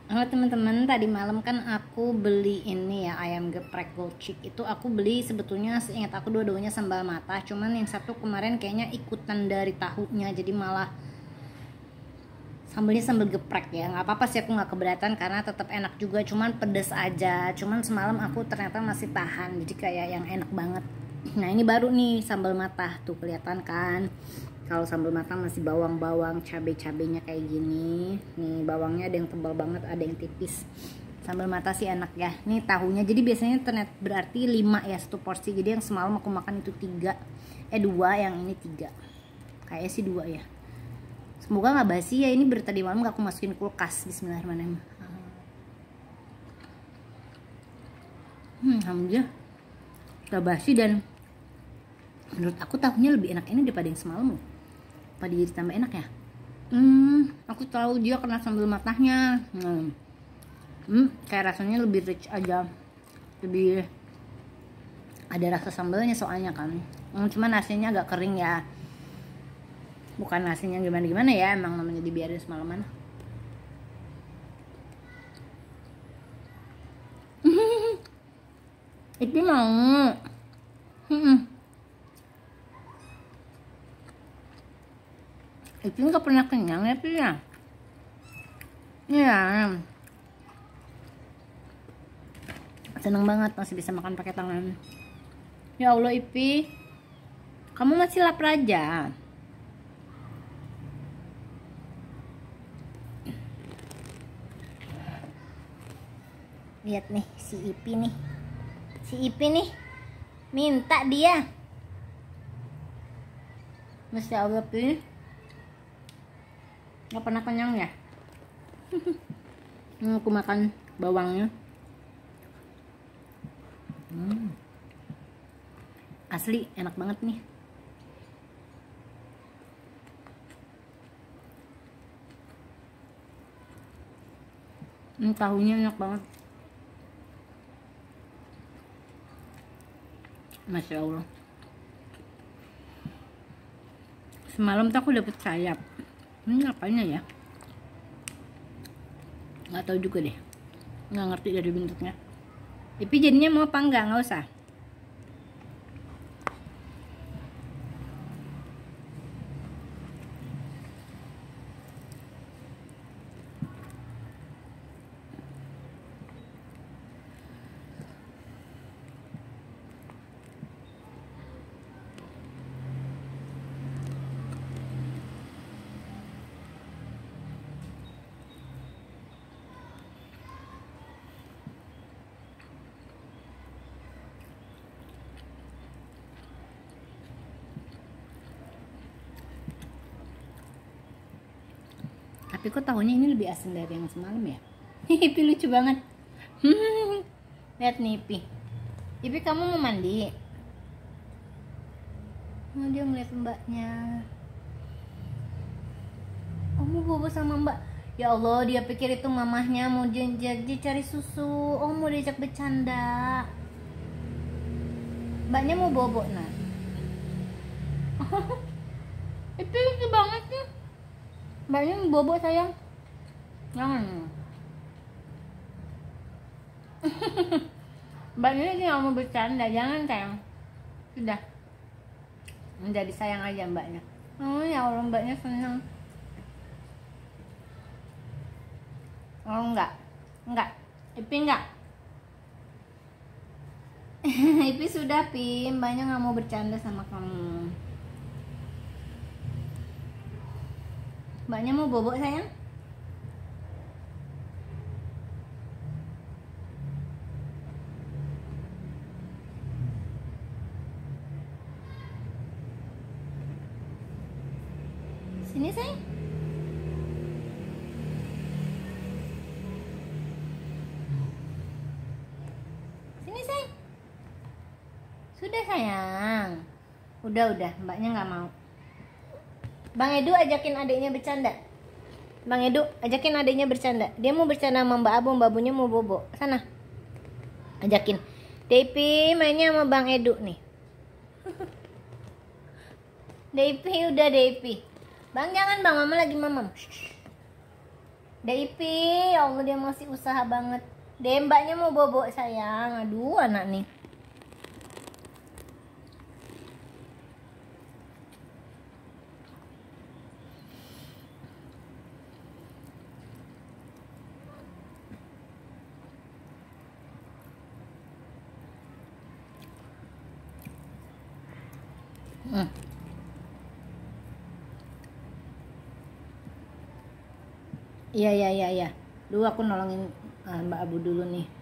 Halo teman-teman, tadi malam kan aku beli ini ya, ayam geprek Golchick. Itu aku beli sebetulnya seingat aku dua-duanya sambal mata, cuman yang satu kemarin kayaknya ikutan dari tahunya, jadi malah sambalnya sambal geprek ya. Nggak apa-apa sih, aku nggak keberatan karena tetap enak juga, cuman pedes aja. Cuman semalam aku ternyata masih tahan, jadi kayak yang enak banget. Nah ini baru nih sambal mata, tuh kelihatan kan. Kalau sambal matang masih bawang-bawang, cabai-cabainya kayak gini. Nih bawangnya ada yang tebal banget, ada yang tipis. Sambal mata sih enak ya. Nih tahunya, jadi biasanya ternyata berarti 5 ya satu porsi. Jadi yang semalam aku makan itu 3, 2, yang ini 3. Kayaknya sih 2 ya. Semoga nggak basi ya, ini baru tadi malam gak aku masukin kulkas. Bismillahirrahmanirrahim. Alhamdulillah gak basi, dan menurut aku tahunya lebih enak ini daripada yang semalam. Apa dia tambah enak ya? Aku tahu dia kena sambal matahnya. Kayak rasanya lebih rich aja, lebih ada rasa sambalnya soalnya kan. Cuman nasinya agak kering ya, bukan nasinya gimana ya, emang namanya dibiarin semalaman. Itu mau. Itu nggak pernah kenyang ya Pi ya. Iya. Seneng banget masih bisa makan pakai tangan. Ya Allah Ipi, kamu masih lapar aja. Lihat nih si Ipi nih. Si Ipi nih minta dia. Masya Allah Pi, nggak pernah kenyang ya. Aku makan bawangnya. Asli enak banget nih. Tahunya enak banget. Masya Allah. Semalam tuh aku dapet sayap. Ini apanya ya? Nggak tahu juga deh. Nggak ngerti dari bentuknya. Tapi jadinya mau apa enggak? Nggak usah. Tapi kok tahunya ini lebih asin dari yang semalam ya? Ipi lucu banget. Lihat nih Ipi. Ipi kamu mau mandi? Oh, dia ngeliat mbaknya. Oh, mau bobo sama mbak. Ya Allah, dia pikir itu mamahnya mau dia cari susu. Oh, mau diajak bercanda. Mbaknya mau bobo nah. Ipi lucu banget sih. Mbaknya mau bobo sayang. Jangan. Mbaknya ini nggak mau bercanda, jangan sayang. Sudah. Menjadi sayang aja mbaknya. Oh ya Allah, mbaknya senang. Oh enggak. Ipi enggak. Ipi sudah Pi, mbaknya nggak mau bercanda sama kamu. Mbaknya mau bobo sayang. Sini sayang. Sini sayang. Sudah sayang. Udah, mbaknya nggak mau. Bang Edu ajakin adiknya bercanda. Bang Edu ajakin adiknya bercanda. Dia mau bercanda sama Mbak Abu, Mbak Abunya mau bobo. Sana. Ajakin. Depi mainnya sama Bang Edu nih. Depi udah Depi. Bang jangan bang, mama lagi mamam. DIP, ya Allah dia masih usaha banget. Mbaknya mau bobo sayang. Aduh anak nih. Iya. Dulu aku nolongin Mbak Abu dulu nih.